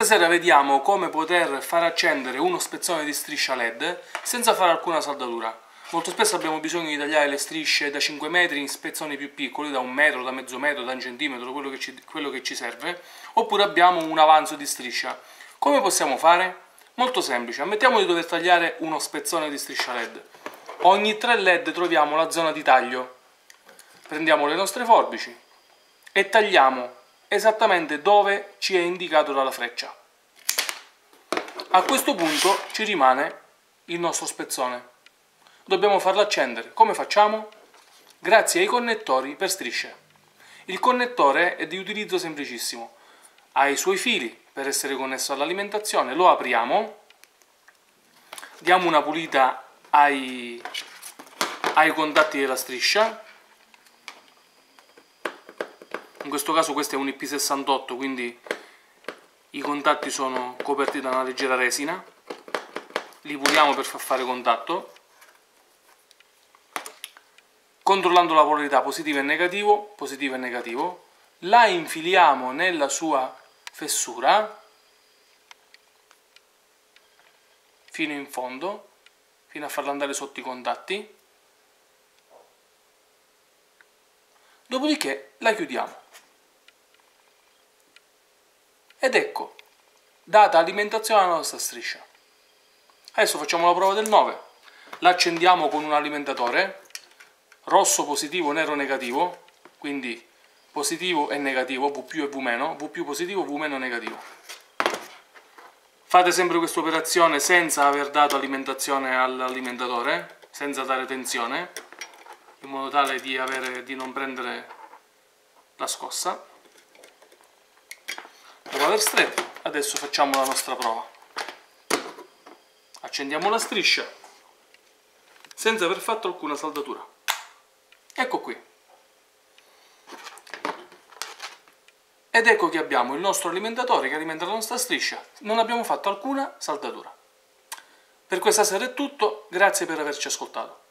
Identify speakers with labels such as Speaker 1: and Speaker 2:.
Speaker 1: sera vediamo come poter far accendere uno spezzone di striscia LED senza fare alcuna saldatura. Molto spesso abbiamo bisogno di tagliare le strisce da 5 metri in spezzoni più piccoli, da 1 metro, da mezzo metro, da 1 centimetro, quello che ci serve, oppure abbiamo un avanzo di striscia. Come possiamo fare? Molto semplice, ammettiamo di dover tagliare uno spezzone di striscia LED. Ogni 3 LED troviamo la zona di taglio. Prendiamo le nostre forbici e tagliamo esattamente dove ci è indicato dalla freccia. A questo punto ci rimane il nostro spezzone. Dobbiamo farlo accendere. Come facciamo? Grazie ai connettori per strisce. Il connettore è di utilizzo semplicissimo. Ha i suoi fili per essere connesso all'alimentazione. Lo apriamo, diamo una pulita ai contatti della striscia. In questo caso questo è un IP68, quindi i contatti sono coperti da una leggera resina. Li puliamo per far fare contatto, controllando la polarità positivo e negativo. La infiliamo nella sua fessura fino in fondo, fino a farla andare sotto i contatti. Dopodiché la chiudiamo. Ed ecco, data alimentazione alla nostra striscia. Adesso facciamo la prova del 9. La accendiamo con un alimentatore, rosso positivo, nero negativo, quindi positivo e negativo, V più e V meno, V più positivo, V meno negativo. Fate sempre questa operazione senza aver dato alimentazione all'alimentatore, senza dare tensione, in modo tale di non prendere la scossa. Dopo aver stretto, adesso facciamo la nostra prova. Accendiamo la striscia senza aver fatto alcuna saldatura. Ecco qui. Ed ecco che abbiamo il nostro alimentatore che alimenta la nostra striscia. Non abbiamo fatto alcuna saldatura. Per questa sera è tutto, grazie per averci ascoltato.